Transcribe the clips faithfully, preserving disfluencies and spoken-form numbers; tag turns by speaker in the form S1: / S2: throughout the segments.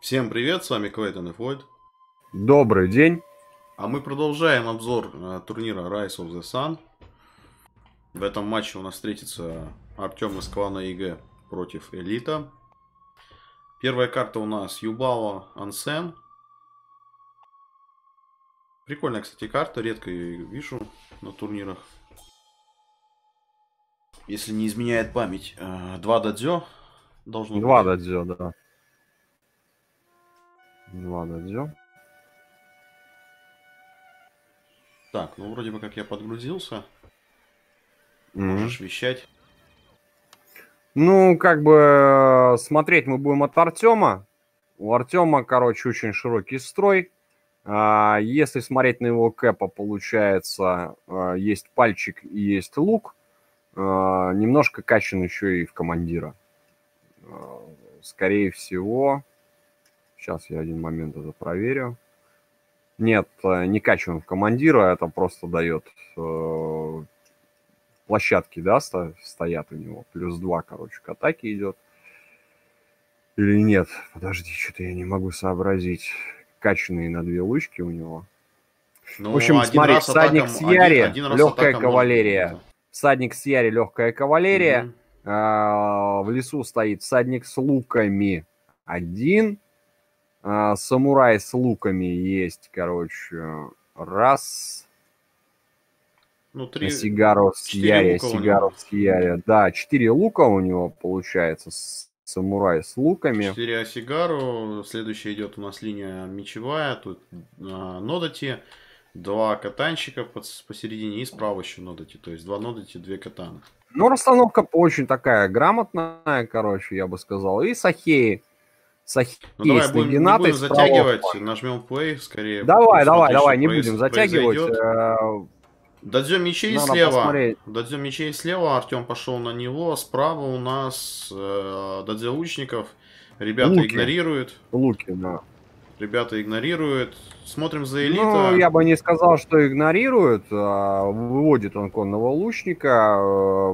S1: Всем привет, с вами Клейтон и Флойд.
S2: Добрый день.
S1: А мы продолжаем обзор э, турнира Rise of the Sun. В этом матче у нас встретится Артем из клана ЕГЭ против Элита. Первая карта у нас Юбао Ансен. Прикольная, кстати, карта, редко ее вижу на турнирах. Если не изменяет память, э, два дадзё должно
S2: Два
S1: быть.
S2: дадзё, да. Два дадзё.
S1: Так, ну вроде бы как я подгрузился.
S2: Mm-hmm.
S1: Можешь вещать.
S2: Ну, как бы смотреть мы будем от Артема. У Артема, короче, очень широкий строй. Если смотреть на его кэпа, получается, есть пальчик и есть лук. Немножко качан еще и в командира. Скорее всего... Сейчас я один момент это проверю. Нет, не качан в командира, это просто дает... Площадки, да, стоят у него. Плюс два, короче, к атаке идет. Или нет? Подожди, что-то я не могу сообразить. Качанные на две лычки у него.
S1: Ну,
S2: в общем, смотри, всадник
S1: атакам,
S2: с Яри,
S1: один, один
S2: легкая кавалерия. Быть, всадник с Яри, легкая кавалерия.
S1: Угу.
S2: А, в лесу стоит всадник с луками один. А, самурай с луками есть, короче, раз...
S1: Ну, три...
S2: Сигару с Яри, Сигару с Яри. Да, четыре лука у него получается. Самурай с луками.
S1: четыре Сигару. Следующая идет у нас линия мечевая. Тут а, Нодати. Два катанщика посередине и справа еще Нодати. То есть два Нодати, две катаны.
S2: Ну, расстановка очень такая грамотная, короче, я бы сказал. И Сахеи. Сахеи
S1: ну, давай
S2: с
S1: будем, не будем затягивать. Нажмем play скорее.
S2: Давай, давай, давай, не будем затягивать.
S1: Дадзё мечей Надо слева. Посмотреть. Дадзё мечей слева. Артем пошел на него. Справа у нас э, Дадзё лучников. Ребята Луки. игнорируют.
S2: Луки, да.
S1: Ребята игнорируют. Смотрим за Элита.
S2: Ну, я бы не сказал, что игнорируют. Выводит он конного лучника.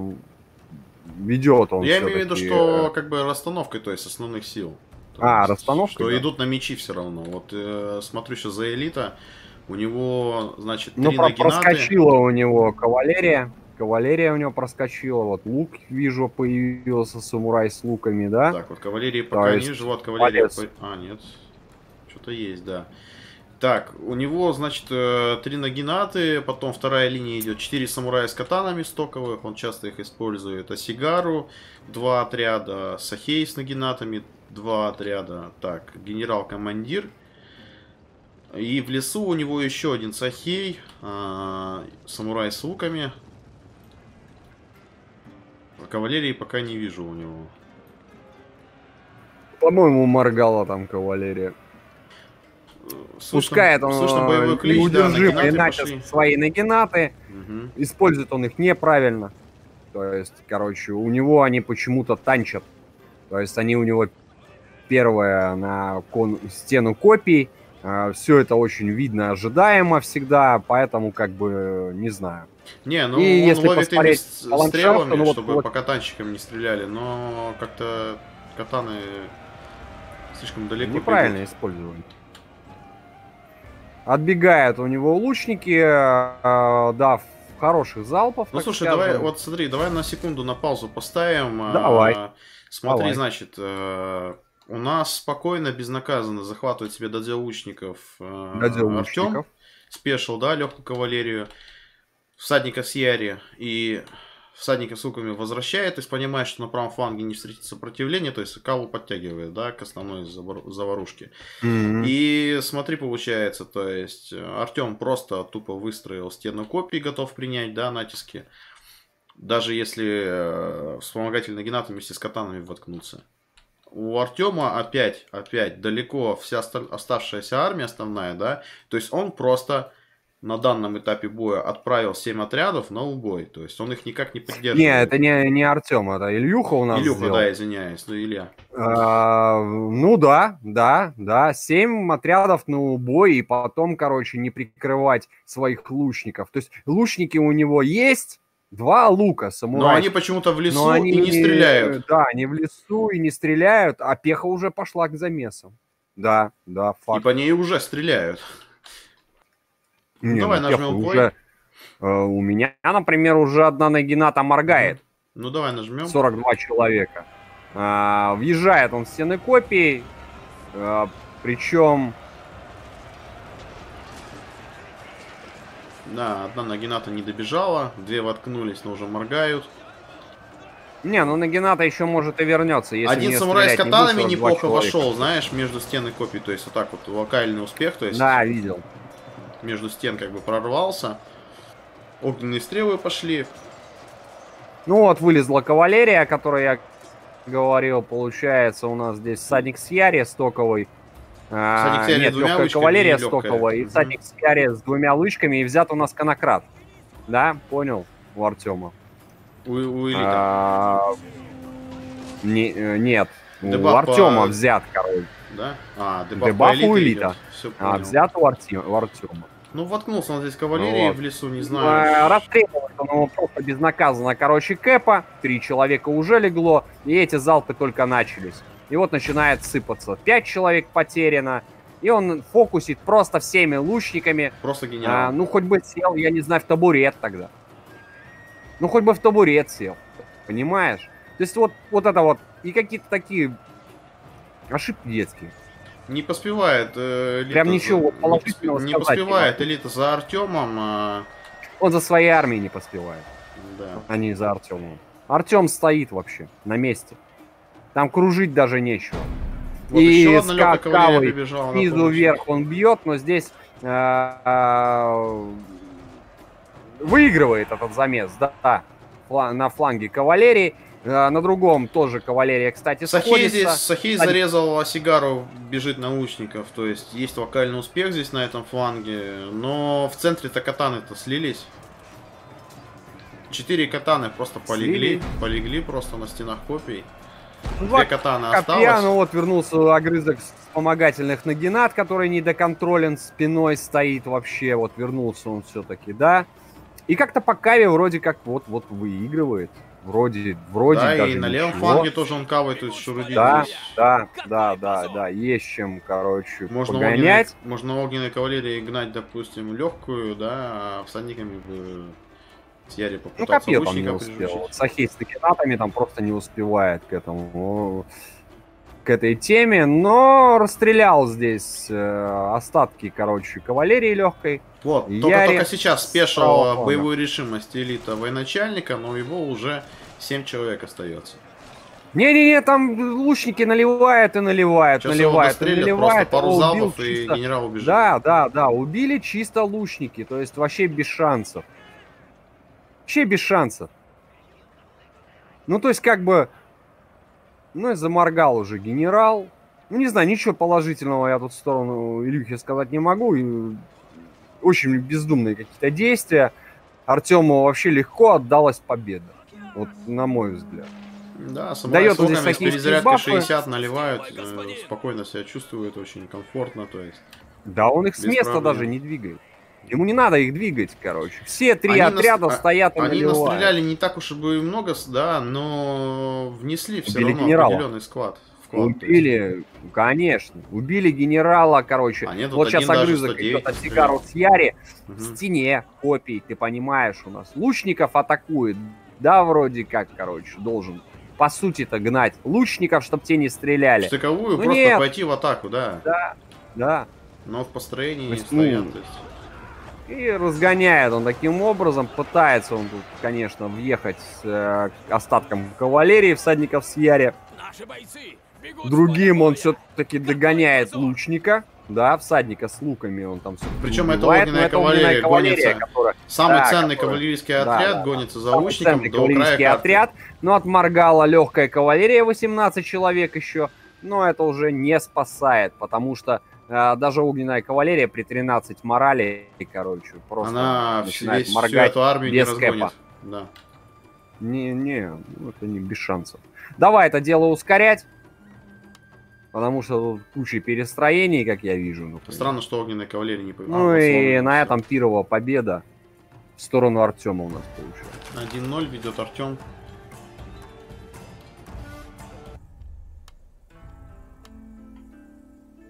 S2: Ведет он.
S1: Я имею в виду, что как бы расстановкой, то есть основных сил. То
S2: а,
S1: есть,
S2: расстановка.
S1: Что
S2: да.
S1: идут на мечи все равно. Вот э, смотрю сейчас за Элита. У него, значит,
S2: ну,
S1: три нагинаты.
S2: Проскочила у него кавалерия. Кавалерия у него проскочила. Вот лук, вижу, появился самурай с луками, да?
S1: Так, вот кавалерии пока
S2: То
S1: не вижу. Вот кавалерия... По... А, нет. Что-то есть, да. Так, у него, значит, три нагинаты. Потом вторая линия идет. Четыре самурая с катанами стоковых. Он часто их использует. Асигару. Два отряда. Сахей с нагинатами. Два отряда. Так, генерал-командир. И в лесу у него еще один Сахей, э, самурай с луками. Кавалерии пока не вижу у него.
S2: По-моему, моргала там кавалерия.
S1: Слышно,
S2: Пускает он
S1: слышно боевой клич,
S2: неудержимый
S1: да,
S2: натиск свои нагинаты.
S1: Угу.
S2: Использует он их неправильно. То есть, короче, у него они почему-то танчат. То есть они у него первая на кон... стену копий. Все это очень видно, ожидаемо всегда, поэтому как бы не знаю.
S1: Не, ну
S2: и
S1: он
S2: если
S1: ловит ими стрелами,
S2: ну,
S1: чтобы
S2: вот,
S1: по катанщикам не стреляли, но как-то катаны слишком далеко
S2: неправильно бегут. Использовали. Отбегают у него лучники, э, да, в хороших залпов.
S1: Ну слушай, скажем. давай, вот смотри, давай на секунду на паузу поставим.
S2: Давай.
S1: А, смотри,
S2: давай.
S1: значит. А, у нас спокойно, безнаказанно захватывает себе дадзё лучников э, Артем. Спешил, да, легкую кавалерию. Всадника с Яри и всадника с луками возвращает. То есть понимает, что на правом фланге не встретит сопротивления. То есть Калу подтягивает, да, к основной заварушке.
S2: Mm-hmm.
S1: И смотри, получается, то есть Артем просто тупо выстроил стену копий, готов принять, да, натиски. Даже если э, вспомогательные генаты вместе с катанами воткнутся. У Артема опять, опять далеко вся оставшаяся армия основная, да, то есть он просто на данном этапе боя отправил семь отрядов на убой, то есть он их никак не поддерживает.
S2: Не, это не, не Артем, это Ильюха у нас
S1: Илюха,
S2: сделал.
S1: да, извиняюсь, ну Илья.
S2: А, ну да, да, да, семь отрядов на убой и потом, короче, не прикрывать своих лучников. То есть лучники у него есть. Два лука самурай.
S1: Но они почему-то в лесу они, и не стреляют.
S2: Да, они в лесу и не стреляют, а пеха уже пошла к замесам. Да, да,
S1: И
S2: факт.
S1: по ней уже стреляют.
S2: Не,
S1: Давай
S2: ну, тех
S1: нажмем плей.
S2: уже, э, у меня, например, уже одна нагината моргает.
S1: Мгм. Ну давай нажмем.
S2: сорок два человека. А, въезжает он в стены копий. А, причем...
S1: Да, одна нагината не добежала, две воткнулись, но уже моргают.
S2: Не, ну нагината еще может и вернется, если в
S1: Один
S2: нее
S1: самурай с
S2: стрелять не будет,
S1: катанами
S2: сорок два
S1: неплохо
S2: человека.
S1: вошел, знаешь, между стены копий. То есть вот так вот локальный успех, то есть
S2: Да, видел.
S1: между стен как бы прорвался. Огненные стрелы пошли.
S2: Ну вот, вылезла кавалерия, о которой я говорил. Получается, у нас здесь всадник с Яри стоковый. А,
S1: Всадник с Яри
S2: нет,
S1: двумя
S2: легкая
S1: лычками
S2: кавалерия
S1: и легкая.
S2: стоковая. И
S1: Мгм.
S2: всадник с Яри с двумя лычками. И взят у нас конократ. Да, понял, у Артема.
S1: У, у элита.
S2: А, не, э, нет, у
S1: Дебаф
S2: Артема
S1: по-
S2: взят, короче.
S1: Да? А, дебаф,
S2: Дебаф
S1: по элите
S2: у элита.
S1: идет. Все
S2: А,
S1: понял.
S2: взят у, Арти... у Артема.
S1: Ну, воткнулся он здесь кавалерии
S2: Вот.
S1: в лесу, не
S2: А,
S1: знаю.
S2: Расстреливает он его просто безнаказанно, короче, Кэпа. Три человека уже легло, и эти залпы только начались. И вот начинает сыпаться. Пять человек потеряно. И он фокусит просто всеми лучниками.
S1: Просто
S2: А,
S1: гениал.
S2: ну, хоть бы сел, я не знаю, в табурет тогда. Ну, хоть бы в табурет сел. Понимаешь? То есть вот, вот это вот. И какие-то такие ошибки детские.
S1: Не поспевает э, элита.
S2: Прям
S1: за-
S2: ничего
S1: не,
S2: положительного
S1: поспе- не
S2: сказать не
S1: поспевает
S2: могу.
S1: элита за Артемом. а,
S2: Он за своей армией не поспевает.
S1: Да.
S2: А не за Артемом. Артем стоит вообще на месте. Там кружить даже нечего.
S1: Вот
S2: и
S1: еще
S2: с
S1: одна легкая кавалерия
S2: какавой
S1: прибежала. на
S2: снизу
S1: помощь.
S2: вверх он бьет, но здесь э, э, выигрывает этот замес, да, фла- на фланге кавалерии. Э, на другом тоже кавалерия, кстати,
S1: Сахей
S2: сходится.
S1: здесь, Сахей
S2: Кстати,
S1: зарезал Асигару, бежит на лучников, то есть есть локальный успех здесь на этом фланге, но в центре-то катаны-то слились. Четыре катаны просто полегли,
S2: Слились.
S1: полегли просто на стенах копий.
S2: два
S1: Две катаны
S2: копья,
S1: осталось.
S2: ну вот вернулся огрызок вспомогательных нагинат, который недоконтролен, спиной стоит вообще, вот вернулся он все-таки, да. И как-то по каве вроде как вот-вот выигрывает. Вроде, вроде
S1: Да,
S2: даже
S1: и на левом
S2: ничего.
S1: фланге тоже он кавает, то есть шурудит
S2: Да,
S1: здесь.
S2: да, да, да, да, есть чем, короче,
S1: Можно
S2: погонять.
S1: огненной, можно огненной кавалерии гнать, допустим, легкую, да, а всадниками бы с Яри
S2: Ну,
S1: попытаться
S2: копье там не
S1: лучника
S2: успел.
S1: приручить.
S2: Вот Сахей с нагинатами там просто не успевает к этому, к этой теме. Но расстрелял здесь э, остатки, короче, кавалерии легкой.
S1: Вот,
S2: Яри
S1: только, только сейчас
S2: с
S1: спешил
S2: правого фланга.
S1: боевую решимость элита военачальника, но его уже семь человек остается.
S2: Не-не-не, там лучники наливают и наливают,
S1: Сейчас его
S2: наливают и
S1: дострелят,
S2: наливают.
S1: просто пару
S2: Его убил
S1: залпов и
S2: чисто-
S1: генерал убежит.
S2: Да, да, да, убили чисто лучники, то есть вообще без шансов. Вообще без шансов. Ну, то есть как бы, ну и заморгал уже генерал. Ну, не знаю, ничего положительного я тут в сторону Илюхи сказать не могу. И очень бездумные какие-то действия. Артему вообще легко отдалась победа. Вот на мой взгляд.
S1: Да, самурай
S2: Дает
S1: с
S2: он здесь
S1: луками с
S2: такие
S1: перезарядкой
S2: бафы.
S1: шестьдесят наливают, э, спокойно себя чувствует, очень комфортно, то есть.
S2: Да, он их с
S1: Без
S2: места
S1: проблем.
S2: даже не двигает. Ему не надо их двигать, короче. Все три
S1: Они
S2: отряда
S1: нас-
S2: стоят и
S1: Они
S2: наливают.
S1: настреляли не так уж и бы много, с- да, но внесли все
S2: Убили
S1: равно
S2: генерала.
S1: определенный склад. вклад, то есть.
S2: Убили, конечно. Убили генерала, короче.
S1: А нет, тут
S2: вот сейчас
S1: один даже
S2: огрызок
S1: сто девять
S2: идет от
S1: стрелял.
S2: Сигару с Яри.
S1: Мгм.
S2: В стене копий, ты понимаешь, у нас. Лучников атакует. Да, вроде как, короче, должен. По сути-то гнать лучников, чтобы те не стреляли.
S1: Штыковую
S2: Ну
S1: просто
S2: нет.
S1: пойти в атаку, да.
S2: Да, да.
S1: Но в построении
S2: То
S1: не
S2: есть, ну,
S1: стоят. То есть.
S2: И разгоняет он таким образом. Пытается он тут, конечно, въехать с э, остатком кавалерии всадников с Яри. Другим он все-таки догоняет лучника. Да, всадника с луками он там все.
S1: Причем это огненная кавалерия гонится.
S2: которая,
S1: Самый
S2: да,
S1: ценный
S2: которая-
S1: кавалерийский
S2: да,
S1: отряд
S2: да,
S1: гонится за
S2: самый
S1: лучником
S2: ценный
S1: до края
S2: кавалерийский
S1: карты.
S2: отряд. Но отморгала легкая кавалерия, восемнадцать человек еще. Но это уже не спасает, потому что э, даже огненная кавалерия при тринадцать морали, короче, просто
S1: Она
S2: начинает
S1: весь, всю
S2: моргать.
S1: эту армию не
S2: без
S1: разгонит.
S2: кэпа.
S1: Да.
S2: Не-не, ну, это не без шансов. Давай это дело ускорять. Потому что тут куча перестроений, как я вижу. Например.
S1: Странно, что огненная кавалерия не повела.
S2: Ну и на этом пирова победа в сторону Артема у нас получилась.
S1: один ноль ведет Артем.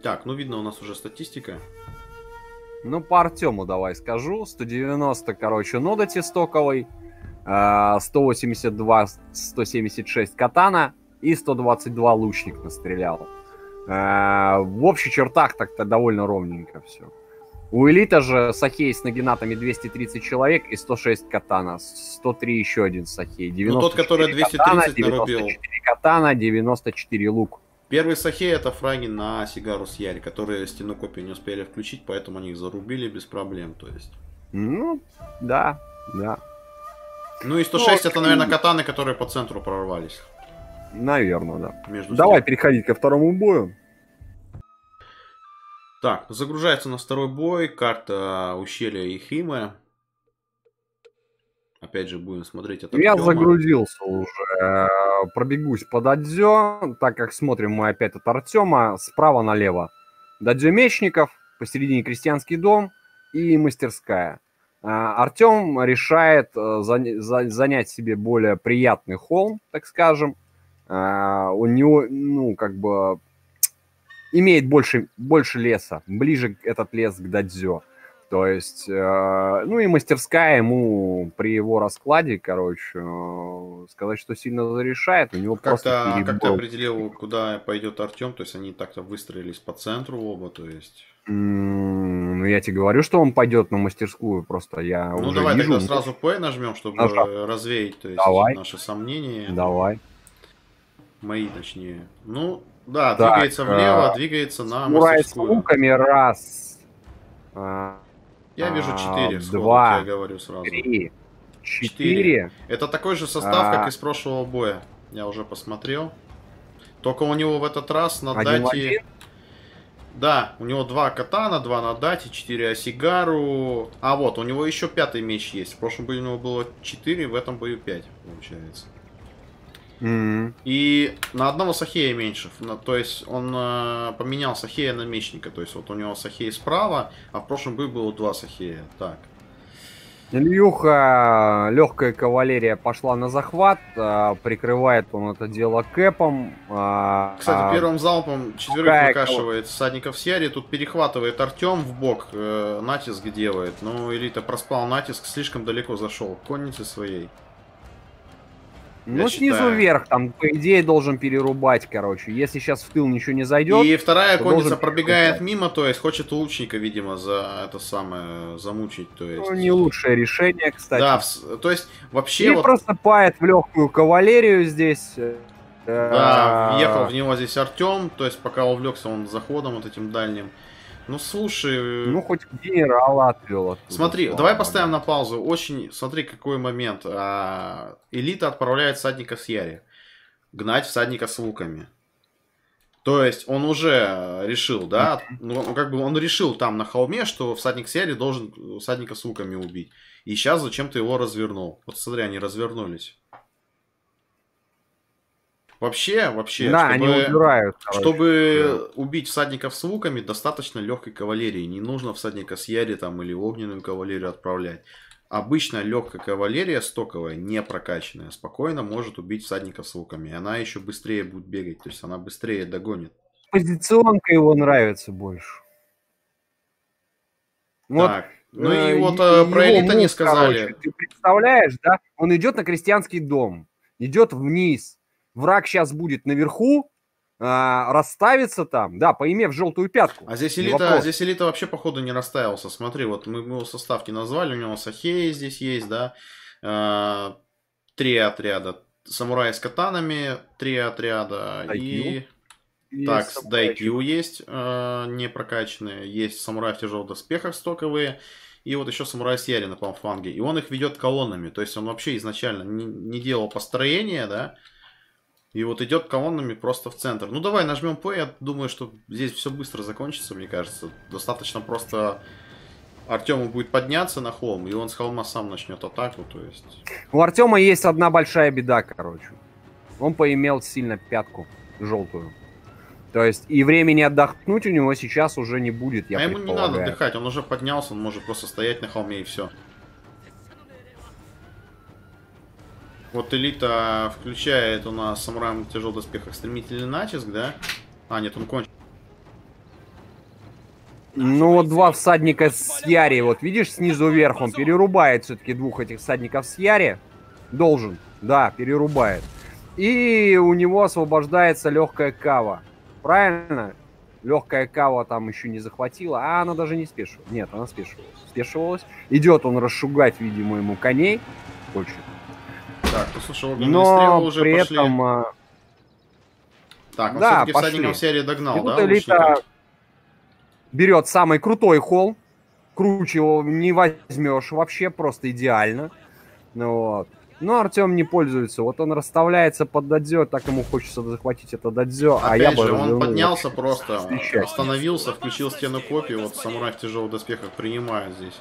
S1: Так, ну видно у нас уже статистика.
S2: Ну, по Артему давай скажу. сто девяносто, короче, Нодати стоковый, сто восемьдесят два, сто семьдесят шесть Катана и сто двадцать два Лучник настрелял. В общих чертах так-то довольно ровненько все. У Элита же Сахей с нагинатами двести тридцать человек и сто шесть Катана. сто три еще один Сахей.
S1: Ну, тот, который двести тридцать нарубил.
S2: девяносто четыре Катана, девяносто четыре лук.
S1: Первый Сахей это фраги на Сигару с Яри, которые стену копию не успели включить, поэтому они их зарубили без проблем, то есть.
S2: Ну, да, да.
S1: Ну и сто шесть ну, это, наверное, катаны, которые по центру прорвались.
S2: Наверное, да.
S1: Между
S2: Давай
S1: стен.
S2: переходить ко второму бою.
S1: Так, загружается на второй бой карта ущелья Ихиме. Опять же, будем смотреть это.
S2: Я загрузился уже. Пробегусь по дадзё, так как смотрим мы опять от Артема справа налево. Дадзё мечников, посередине крестьянский дом и мастерская. Артем решает занять себе более приятный холм, так скажем. У него, ну, как бы, имеет больше, больше леса, ближе этот лес к дадзё. То есть, э, ну и мастерская ему при его раскладе, короче, э, сказать, что сильно зарешает, у него
S1: как
S2: просто
S1: перебор. Как ты определил, куда пойдет Артем? То есть они так-то выстроились по центру оба, то есть...
S2: Mm, ну я тебе говорю, что он пойдет на мастерскую, просто я
S1: ну
S2: уже
S1: давай
S2: вижу,
S1: тогда сразу P нажмем, чтобы Нажал. развеять, то есть,
S2: давай.
S1: наши сомнения.
S2: Давай.
S1: Мои, точнее. Ну, да,
S2: так,
S1: двигается влево, э, двигается на мастерскую.
S2: С луками раз...
S1: Я вижу четыре,
S2: два,
S1: я говорю сразу.
S2: три, четыре.
S1: Это такой же состав, а... как из прошлого боя. Я уже посмотрел. Только у него в этот раз на
S2: один
S1: дате...
S2: один?
S1: Да, у него два катана, два на дате, четыре осигару. А вот, у него еще пятый меч есть. В прошлом бою у него было четыре, в этом бою пять, получается.
S2: Mm-hmm.
S1: И на одного Сахея меньше. То есть он э, поменял Сахея на мечника. То есть вот у него Сахей справа, а в прошлом бою было два Сахея. Так.
S2: Ильюха, легкая кавалерия пошла на захват. Э, прикрывает он это дело кэпом. Э,
S1: Кстати, первым залпом четверых выкашивает всадников с Яри. Тут перехватывает Артем в бок. Э, натиск делает. Но Элита проспал натиск, слишком далеко зашел. Конницы своей.
S2: Ну, снизу считаю. Вверх, там, по идее, должен перерубать, короче. Если сейчас в тыл ничего не зайдет...
S1: И вторая конница пробегает мимо, то есть хочет лучника, видимо, за это самое, замучить, то есть...
S2: Ну, не лучшее решение, кстати.
S1: Да, в, то есть, вообще...
S2: И
S1: вот...
S2: просто пает в легкую кавалерию здесь.
S1: Да, въехал в него здесь Артем, то есть, пока увлекся он заходом вот этим дальним. Ну, слушай...
S2: Ну, хоть генерала отвел. Оттуда,
S1: смотри, давай поставим на паузу. Очень, смотри, какой момент. А, Элита отправляет всадника с Яри. Гнать всадника с луками. То есть, он уже решил, да? Ну, как бы он решил там на холме, что всадник с Яри должен всадника с луками убить. И сейчас зачем-то его развернул. Вот смотри, они развернулись. Вообще, вообще,
S2: да,
S1: чтобы,
S2: они убирают,
S1: чтобы да. убить всадников с луками, достаточно легкой кавалерии. Не нужно всадника с Яри там, или огненную кавалерию отправлять. Обычно легкая кавалерия, стоковая, не прокачанная, спокойно может убить всадников с луками. И она еще быстрее будет бегать, то есть она быстрее догонит.
S2: Позиционка его нравится больше.
S1: Так, вот, ну и вот э, про Элита не сказали.
S2: Короче, ты представляешь, да? Он идет на крестьянский дом, идет вниз. Враг сейчас будет наверху, а, расставится там, да, поимев желтую пятку.
S1: А здесь Элита, здесь Элита вообще, походу, не расставился. Смотри, вот мы, мы его составки назвали, у него Сахей здесь есть, да, а, три отряда. Самураи с катанами, три отряда. И... и... Так, Дайкью есть, а, не прокачанные. Есть самураи в тяжелых доспехах стоковые. И вот еще самурай с Яри на фланге. И он их ведет колоннами. То есть он вообще изначально не, не делал построения, да. И вот идет колоннами просто в центр. Ну давай нажмем P, я думаю, что здесь все быстро закончится, мне кажется. Достаточно просто Артему будет подняться на холм, и он с холма сам начнет атаку, то есть...
S2: У Артема есть одна большая беда, короче. Он поимел сильно пятку желтую. То есть и времени отдохнуть у него сейчас уже не будет, я
S1: А ему не надо отдыхать, он уже поднялся, он может просто стоять на холме и все. Вот Элита включает у нас самураем в тяжелых доспехах стремительный натиск, да? А, нет, он кончил.
S2: Ну, вот два всадника с Яри, вот видишь, снизу вверх он перерубает все-таки двух этих всадников с Яри. Должен, да, перерубает. И у него освобождается легкая кава. Правильно? Легкая кава там еще не захватила, а она даже не спешивалась. Нет, она спешивалась. Спешивалась. Идет он расшугать, видимо, ему коней. Хочет.
S1: Так, ну слушай, огненные стрелы уже
S2: при
S1: пошли.
S2: этом...
S1: Так, он
S2: да,
S1: все-таки всадников серии догнал,
S2: и
S1: да,
S2: тут Элита
S1: лучника?
S2: берет самый крутой холл. Круче его не возьмешь вообще, просто идеально. Ну, вот. Но Артем не пользуется. Вот он расставляется под дадзё, так ему хочется захватить это дадзё.
S1: Опять
S2: а я
S1: же,
S2: бы
S1: он поднялся
S2: вообще,
S1: просто,
S2: встречать.
S1: остановился, включил стену копий. Вот самурай в тяжелых доспехах принимает здесь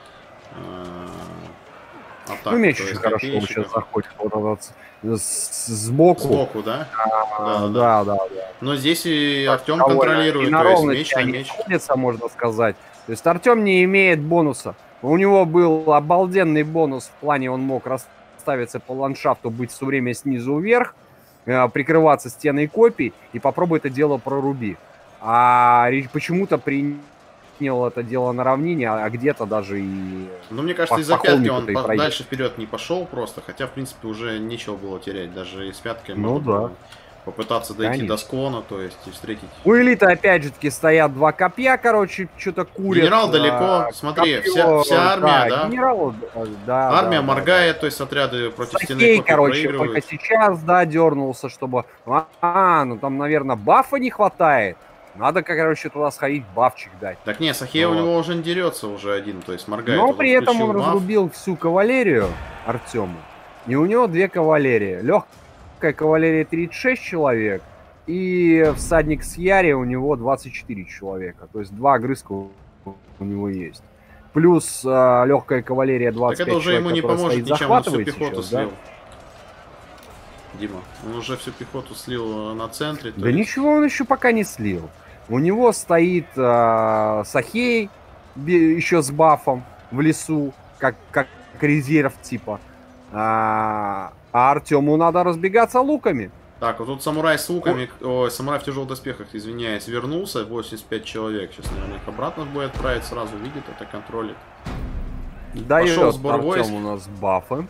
S1: атаку.
S2: Ну, меч очень хорошо сейчас заходит вот этот, с, сбоку.
S1: Сбоку, да?
S2: А, да, да, да, да.
S1: Но здесь и Артем контролирует, то есть меч на меч.
S2: Находится, можно сказать. То есть Артем не имеет бонуса. У него был обалденный бонус в плане, он мог расставиться по ландшафту, быть все время снизу вверх, прикрываться стеной копий и попробуй это дело проруби. А почему-то принял это дело на равнине, а где-то даже и...
S1: Ну, мне кажется, из-за пятки он по- дальше вперед не пошел просто, хотя, в принципе, уже нечего было терять. Даже и с пяткой
S2: ну,
S1: можно
S2: да.
S1: было попытаться дойти
S2: Конечно.
S1: до склона, то есть и встретить.
S2: У Элиты, опять же таки, стоят два копья, короче, что-то курят.
S1: Генерал далеко, а, смотри, копье, вся, вся армия, да?
S2: да? Генерал, да,
S1: армия
S2: да,
S1: моргает,
S2: да.
S1: то есть отряды против
S2: Сахей,
S1: стены копий
S2: короче,
S1: проигрывают.
S2: только сейчас, да, дернулся, чтобы... А, ну там, наверное, бафа не хватает. Надо, короче, туда сходить, бафчик дать.
S1: Так не, Сахей вот. У него уже не дерется уже один, то есть моргает.
S2: Но при этом он
S1: баф.
S2: разрубил всю кавалерию Артему. И у него две кавалерии. Легкая кавалерия тридцать шесть человек. И всадник с Яри у него двадцать четыре человека. То есть два огрызка у него есть. Плюс э, легкая кавалерия двадцать пять
S1: так это уже
S2: человек,
S1: ему не поможет ничем, он всю пехоту
S2: сейчас,
S1: слил.
S2: Да?
S1: Дима, он уже всю пехоту слил на центре.
S2: Да
S1: есть...
S2: ничего он еще пока не слил. У него стоит э, Сахей еще с бафом в лесу, как, как резерв типа. А, а Артему надо разбегаться луками.
S1: Так, вот тут самурай с луками, о, самурай в тяжелых доспехах, извиняюсь, вернулся, восемьдесят пять человек. Сейчас, наверное, их обратно в бой отправить, сразу видит, это контролит.
S2: Дает
S1: Пошел сбор
S2: Артем
S1: войск.
S2: у нас бафы.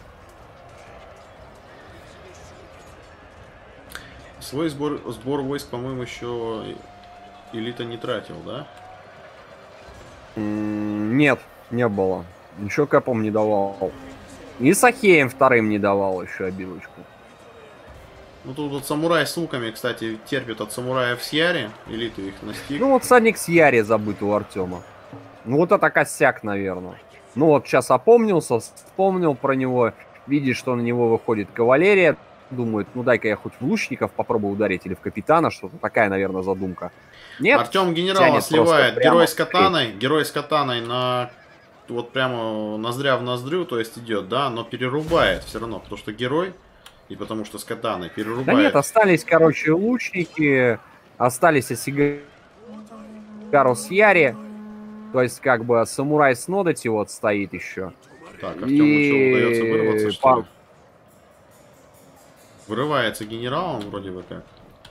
S1: Свой сбор, сбор войск, по-моему, еще Элита не тратил, да?
S2: Нет, не было. Ничего кэпом не давал. И Сахеем вторым не давал еще обилочку.
S1: Ну тут вот самурай с луками, кстати, терпит от самураев с Яри. Элиту их настиг.
S2: Ну вот всадник с Яри забыт у Артема. Ну вот это косяк, наверное. Ну вот сейчас опомнился, вспомнил про него. Видит, что на него выходит кавалерия. Думает, ну дай-ка я хоть в лучников попробую ударить или в капитана. Что-то такая, наверное, задумка. Нет.
S1: Артем генерала сливает. Герой с катаной. Герой с катаной на... Вот прямо ноздря в ноздрю, то есть идет, да, но перерубает все равно, потому что герой, и потому что с катаной перерубает.
S2: Да нет, остались, короче, лучники, остались Осигару с Яри, то есть как бы самурай с Нодати вот стоит еще.
S1: Так, Артему и... что, удается вырваться, что
S2: По...
S1: ли? Вырывается генералом вроде бы как.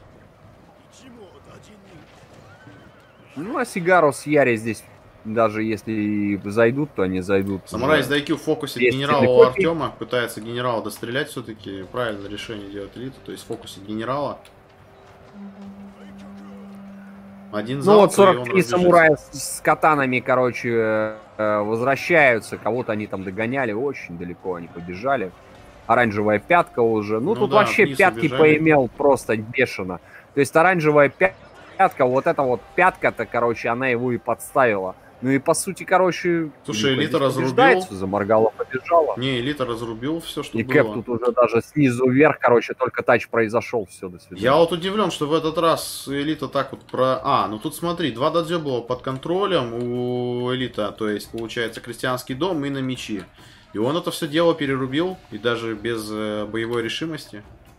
S2: Ну, Осигару с Яри здесь... Даже если зайдут, то они зайдут.
S1: Самурай с Дайкью в фокусе генерала у Артема. Пытается генерала дострелять все-таки. Правильное решение делает Элита. То есть в фокусе генерала. Один залп,
S2: ну вот сорок три самурая с, с катанами, короче, возвращаются. Кого-то они там догоняли. Очень далеко они побежали. Оранжевая пятка уже. Ну, ну тут да, вообще пятки убежали. Поимел просто бешено. То есть оранжевая пятка, вот эта вот пятка-то, короче, она его и подставила. Ну и по сути, короче...
S1: Слушай, Элита разрубил.
S2: Заморгала, побежала.
S1: Не, Элита разрубил все, что
S2: и
S1: было.
S2: И Кэп тут уже даже снизу вверх, короче, только тач произошел. Все, до свидания.
S1: Я вот удивлен, что в этот раз Элита так вот про... А, ну тут смотри, два дадзё было под контролем у Элита. То есть, получается, крестьянский дом и на мечи. И он это все дело перерубил. И даже без э, боевой решимости.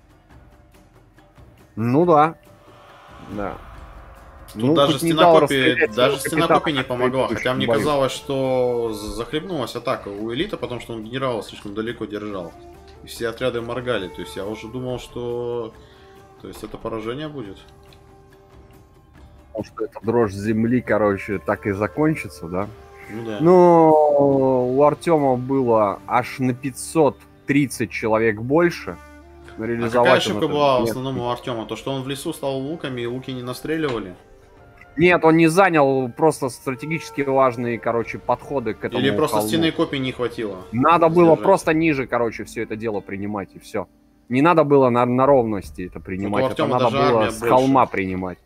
S2: Ну да. Да.
S1: Тут ну, даже стенокопия, даже стенокопия не помогла, хотя мне боюсь. Казалось, что захлебнулась атака у Элита, потому что он генерала слишком далеко держал. И все отряды моргали, то есть я уже думал, что то есть это поражение будет.
S2: думал, что это дрожь земли, короче, так и закончится, да?
S1: Ну да.
S2: Но у Артема было аж на пятьсот тридцать человек больше.
S1: А какая ошибка была в основном у Артема? То, что он в лесу стал луками, и луки не настреливали?
S2: Нет, он не занял просто стратегически важные, короче, подходы к этому.
S1: Или просто
S2: холму.
S1: стены копий не хватило?
S2: Надо было просто ниже, короче, все это дело принимать, и все. Не надо было на, на ровности это принимать, это надо было с холма принимать.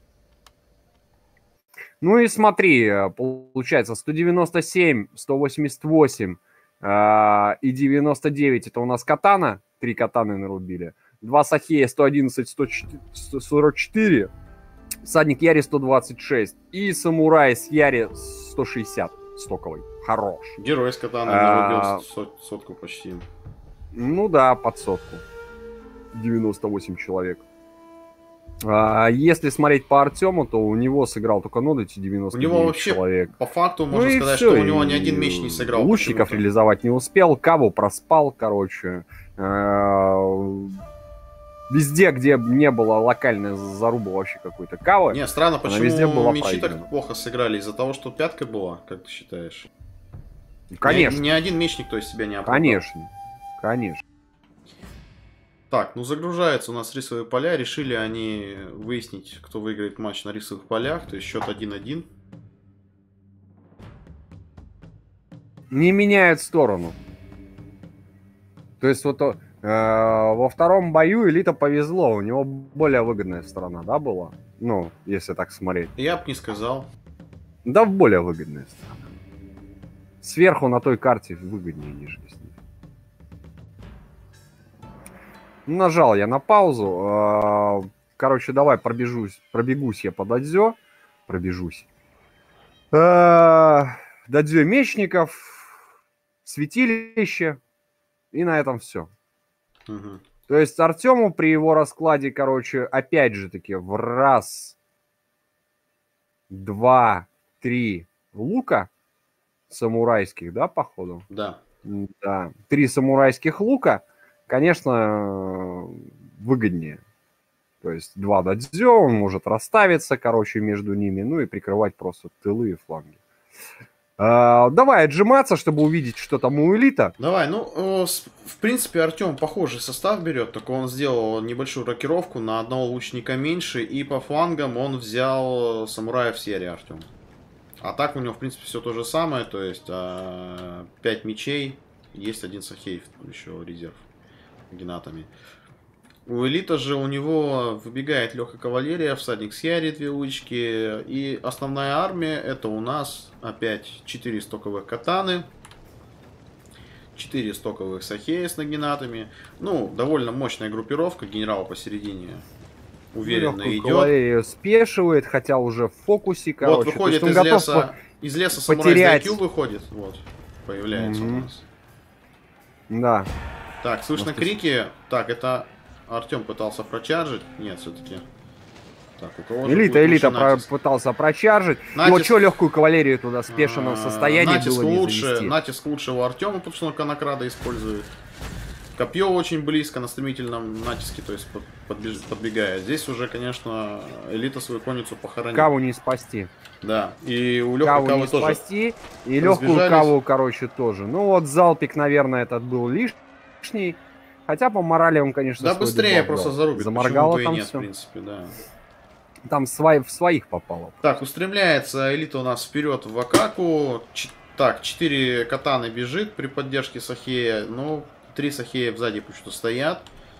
S2: Ну и смотри, получается сто девяносто семь, сто восемьдесят восемь э, и девяносто девять это у нас катана, три катаны нарубили. Два сахея сто одиннадцать, сто сорок четыре, всадник Яри сто двадцать шесть и самурай с Яри сто шестьдесят стоковый. Хорош.
S1: Герой с катаной нарубил а... сот, сотку почти.
S2: Ну да, под сотку. девяносто восемь человек. А если смотреть по Артему, то у него сыграл только Нодати девяносто девять человек. У него вообще,
S1: человек. По факту, можно ну сказать, все, что у него ни один меч не сыграл.
S2: Лучников реализовать не успел, Каву проспал, короче. Везде, где не было локальной зарубы вообще какой-то Кавы.
S1: Не, странно, почему везде была мечи проиграна. Так плохо сыграли? Из-за того, что пятка была, как ты считаешь?
S2: Конечно.
S1: Ни, ни один меч никто из себя не оправдал.
S2: Конечно, конечно.
S1: Так, ну загружаются у нас рисовые поля. Решили они выяснить, кто выиграет матч на рисовых полях. То есть счет один-один.
S2: Не меняет сторону. То есть вот э, во втором бою Элита повезло. У него более выгодная сторона, да, была? Ну, если так смотреть.
S1: Я бы не сказал.
S2: Да, более выгодная сторона. Сверху на той карте выгоднее, нежели с ней. Нажал я на паузу. Короче, давай пробежусь. Пробегусь я по дадзё. Пробежусь. Дадзё мечников. Святилище. И на этом все.
S1: Угу.
S2: То есть Артему при его раскладе, короче, опять же таки в раз, два, три лука самурайских, да, походу?
S1: Да.
S2: Да. Три самурайских лука. Конечно, выгоднее. То есть два дадзё, он может расставиться, короче, между ними, ну и прикрывать просто тылы и фланги. А, давай отжиматься, чтобы увидеть, что там у Элита.
S1: Давай, ну, в принципе, Артем похожий состав берет, только он сделал небольшую рокировку, на одного лучника меньше, и по флангам он взял самураев серии Артем. А так у него, в принципе, все то же самое, то есть пять мечей, есть один сахей, еще резерв. Генатами. У Элита же у него выбегает легкая кавалерия, всадник с Яри, две лычки. И основная армия это у нас опять четыре стоковых катаны, четыре стоковых сахея с нагенатами. Ну, довольно мощная группировка, генерал посередине уверенно идет.
S2: Кавалерию спешивает, хотя уже в фокусе, короче.
S1: Вот выходит из леса, из леса самурай с ай кью выходит, вот, появляется mm-hmm. у нас.
S2: Да.
S1: Так, слышно Может, крики. Так, это Артем пытался прочаржить. Нет, все-таки. Так, у кого же
S2: Элита, Элита про пытался прочаржить. Натиск... Вот что легкую кавалерию туда в спешенном состоянии
S1: натиск
S2: было не
S1: лучше,
S2: завести.
S1: Натиск лучше у Артема, потому что он конокрада использует. Копье очень близко на стремительном натиске, то есть подбеж... подбегает. Здесь уже, конечно, Элита свою конницу похоронит.
S2: Каву не спасти.
S1: Да, и у легкой
S2: каву
S1: кавы
S2: не
S1: тоже.
S2: спасти, и легкую каву, короче, тоже. Ну вот залпик, наверное, этот был лишний. Хотя по морали он, конечно,
S1: да быстрее просто зарубит.
S2: Заморгало там
S1: нет,
S2: все.
S1: В принципе, да.
S2: Там свои, в своих попало.
S1: Так, устремляется Элита у нас вперед в Акаку. Ч так, четыре катаны бежит при поддержке сахея. Ну, три сахея сзади почему-то стоят.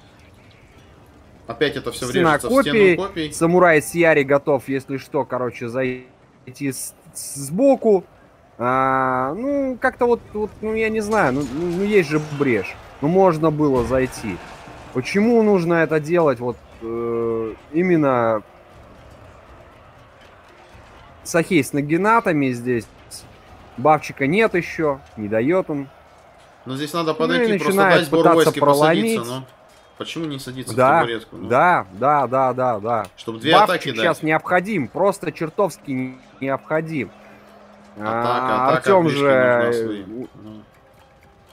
S1: Опять это все врежется в стену копий.
S2: Самурай с Яри готов, если что, короче, зайти с сбоку. А, ну, как-то вот, вот, ну, я не знаю, ну, ну, есть же брешь. Ну, можно было зайти. Почему нужно это делать вот э, именно сахей с нагенатами здесь? Бабчика нет еще, не дает он.
S1: Но здесь надо подойти, ну, просто дать сбор войск и посадиться, но... Почему не садиться
S2: да,
S1: в табуретку? Ну?
S2: Да, да, да, да, да.
S1: Чтобы две
S2: Бабчик
S1: атаки
S2: сейчас
S1: дать.
S2: необходим, просто чертовски необходим.
S1: Атака, атака,
S2: Артем же...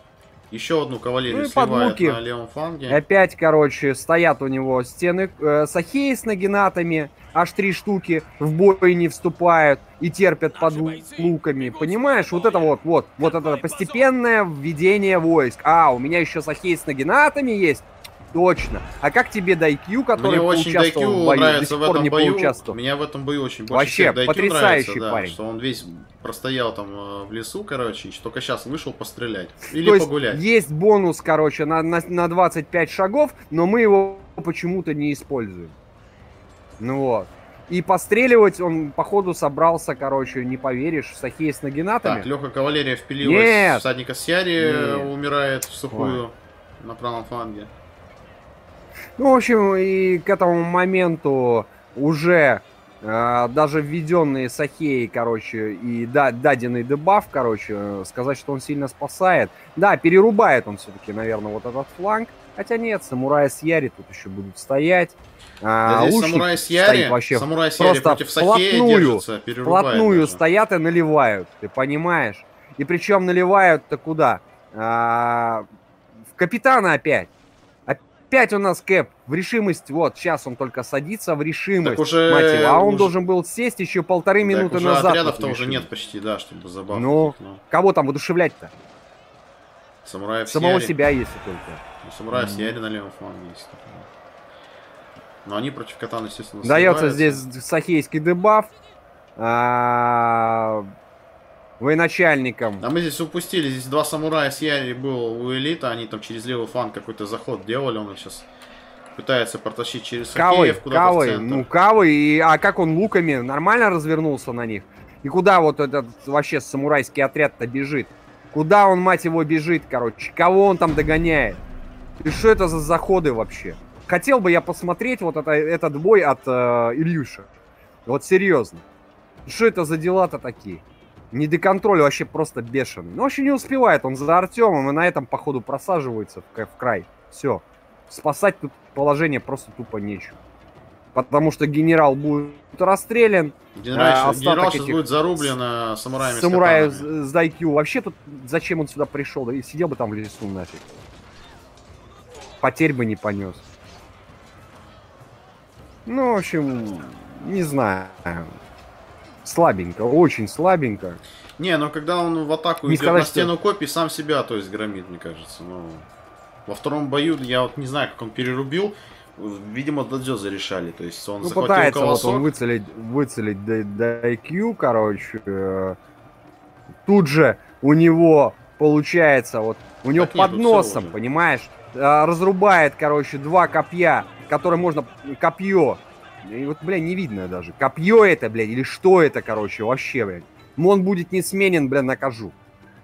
S1: Еще одну кавалерию
S2: Ну и
S1: сливает
S2: подлуки.
S1: на левом фланге.
S2: И опять, короче, стоят у него стены э, сахеи с нагинатами, аж три штуки в бой не вступают и терпят под луками. Понимаешь, вот это вот, вот, вот это постепенное введение войск. А, у меня еще сахеи с нагинатами есть? Точно. А как тебе Дайкью, который
S1: Мне очень
S2: поучаствовал
S1: Дайкью
S2: в бою, до
S1: нравится
S2: сих
S1: в
S2: пор
S1: этом
S2: не
S1: бою.
S2: поучаствовал?
S1: Меня в этом бою очень больше
S2: Вообще,
S1: всех Дайкью
S2: потрясающий
S1: нравится, да,
S2: парень.
S1: что он весь простоял там э, в лесу, короче, и только сейчас вышел пострелять. Или
S2: То есть
S1: погулять.
S2: есть бонус, короче, на, на, на двадцать пять шагов, но мы его почему-то не используем. Ну вот. И постреливать он, походу, собрался, короче, не поверишь, сахеи с нагинатами.
S1: Так, Леха кавалерия впилилась.
S2: Нет.
S1: Всадника Сьяри
S2: Нет.
S1: умирает в сухую
S2: Ой.
S1: на правом фланге.
S2: Ну, в общем, и к этому моменту уже э, даже введенные сахеи, короче, и да, даденный дебаф, короче, э, сказать, что он сильно спасает. Да, перерубает он все-таки, наверное, вот этот фланг. Хотя нет, самураи с Яри тут еще будут стоять.
S1: Да,
S2: А,
S1: здесь
S2: лучник
S1: самурай с
S2: стоит
S1: Яри,
S2: вообще
S1: самурай с Яри
S2: просто
S1: против Сахея
S2: вплотную,
S1: держится, перерубает
S2: вплотную
S1: даже.
S2: стоят и наливают, ты понимаешь? И причем наливают-то куда? А, в капитана опять. Опять у нас Кэп в решимость. Вот, сейчас он только садится в решимость.
S1: Так уже,
S2: мать его, а он
S1: уже...
S2: должен был сесть еще полторы минуты
S1: так уже
S2: назад.
S1: отрядов-то уже нет почти, да, чтобы забавно.
S2: Ну,
S1: но...
S2: кого там воодушевлять-то?
S1: Самураев
S2: Самого
S1: с Яри.
S2: себя, если только.
S1: Ну, самураев
S2: Mm-hmm.
S1: с Яри на левом фланге есть. Но они против катана, естественно,
S2: Дается
S1: сливаются.
S2: здесь сахейский дебаф. А... Военачальникам.
S1: А мы здесь упустили, здесь два самурая с Яри был у элита, они там через левый фланг какой-то заход делали, он их сейчас пытается протащить через
S2: Кавы,
S1: Сахеев куда-то в
S2: кавы,
S1: центр.
S2: ну кавы, и, а как он луками нормально развернулся на них? И куда вот этот вообще самурайский отряд-то бежит? Куда он, мать его, бежит, короче? Кого он там догоняет? И что это за заходы вообще? Хотел бы я посмотреть вот это, этот бой от э, Ильюша. Вот серьезно. Что это за дела-то такие? Не до контроля, вообще просто бешеный. Ну, вообще не успевает он за Артемом, и на этом, походу, просаживается в, в край. Все. Спасать тут положение просто тупо нечего. Потому что генерал будет расстрелян.
S1: Генерал,
S2: а,
S1: генерал сейчас
S2: этих
S1: будет зарублен а, самураями с
S2: самурая
S1: катанами.
S2: с, с Дайкью. Вообще тут зачем он сюда пришел? Да и сидел бы там в лесу нафиг. Потерь бы не понес. Ну, в общем, не знаю. Слабенько, очень слабенько.
S1: Не, но когда он в атаку
S2: Не
S1: идет
S2: сказать,
S1: на стену
S2: что...
S1: копий, сам себя, то есть, громит, мне кажется. Ну, во втором бою, я вот не знаю, как он перерубил. Видимо, дадзё зарешали. То есть он
S2: Ну,
S1: захватил
S2: пытается
S1: колосок.
S2: вот он выцелить, выцелить Дайкью, короче. Тут же у него получается, вот, у него
S1: Так нет,
S2: под
S1: тут
S2: носом,
S1: всё
S2: понимаешь, разрубает, короче, два копья, которые можно, копье, и вот, бля, не видно даже, копье это, блядь, или что это, короче, вообще, блядь. Он будет не сменен, бля, накажу.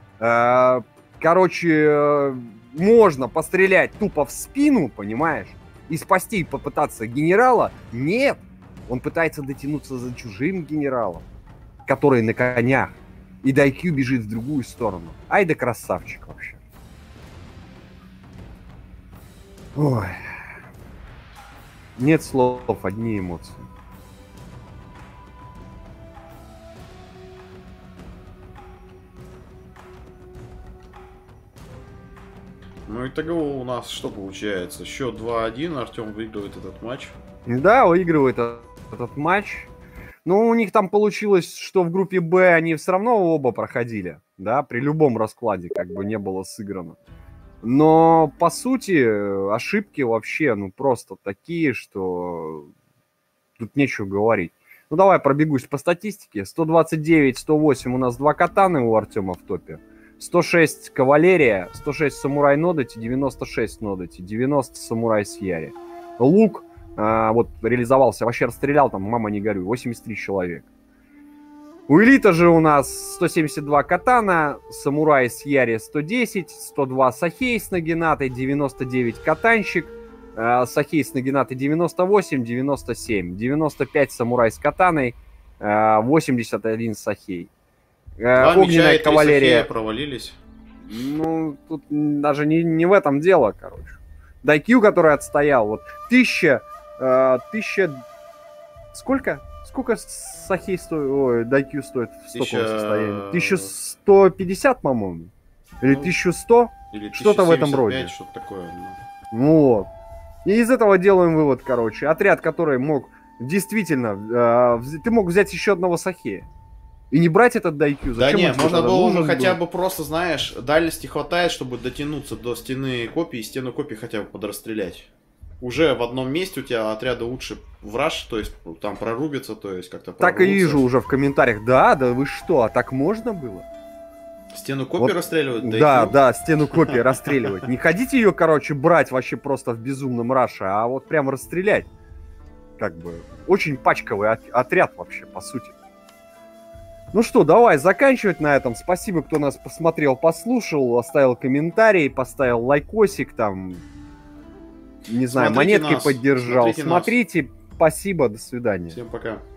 S2: Короче, можно пострелять тупо в спину, понимаешь, и спасти, попытаться генерала. Нет, он пытается дотянуться за чужим генералом, который на конях. И Дайкью бежит в другую сторону. Ай да красавчик вообще. Ой. Нет слов, одни эмоции.
S1: Ну, итого у нас что получается? Счет два-один, Артем выигрывает этот матч.
S2: Да, выигрывает этот, этот матч. Ну, у них там получилось, что в группе Б они все равно оба проходили. Да, при любом раскладе как бы не было сыграно. Но, по сути, ошибки вообще, ну, просто такие, что тут нечего говорить. Ну, давай пробегусь по статистике. сто двадцать девять сто восемь у нас два катаны у Артема в топе. сто шесть кавалерия, сто шесть самурай Нодати, девяносто шесть Нодати, девяносто самурай с Яри. Лук, а, вот, реализовался, вообще расстрелял там, мама не горюй, восемьдесят три человека. У элита же у нас сто семьдесят два катана, самурай с Яри сто десять, сто два сахей с нагинатой, девяносто девять катанщик, э, сахей с нагинатой девяносто восемь, девяносто семь, девяносто пять самурай с катаной, э, восемьдесят один сахей. Э,
S1: Два
S2: огненная
S1: меча и три
S2: кавалерия.
S1: Сахея провалились.
S2: Ну, тут даже не, не в этом дело, короче. Дайкью, который отстоял, вот, тысяча, э, тысяча, сколько? Сколько Сахей стоит, ой, Дайкью стоит в стоковом
S1: Тысяча...
S2: состоянии? тысяча сто пятьдесят, по-моему. Или
S1: Ну,
S2: тысячу сто?
S1: Или
S2: Что-то в этом
S1: тысяча семьдесят пять,
S2: роде.
S1: что-то такое. Ну.
S2: Вот. И из этого делаем вывод, короче. Отряд, который мог действительно... Э, вз- ты мог взять еще одного Сахея. И не брать этот дайкью.
S1: Да
S2: Зачем
S1: не,
S2: он тебе
S1: можно
S2: тогда
S1: было бы
S2: нужен
S1: хотя
S2: был?
S1: бы просто, знаешь, дальности хватает, чтобы дотянуться до стены копий, и стену копий хотя бы подрастрелять. Уже в одном месте у тебя отряды лучше в раш, то есть там прорубятся, то есть как-то
S2: Так и
S1: прорвутся.
S2: вижу уже в комментариях. Да, да вы что, а так можно было?
S1: Стену копий
S2: Вот,
S1: расстреливать?
S2: да,
S1: дайкью?
S2: да, стену копии расстреливать. Не хотите ее, короче, брать вообще просто в безумном раше, а вот прям расстрелять. Как бы очень пачковый от- отряд вообще, по сути. Ну что, давай заканчивать на этом. Спасибо, кто нас посмотрел, послушал, оставил комментарий, поставил лайкосик там, не знаю,
S1: Смотрите
S2: монеткой
S1: нас,
S2: поддержал.
S1: смотрите нас.
S2: Смотрите, спасибо, до свидания.
S1: Всем пока.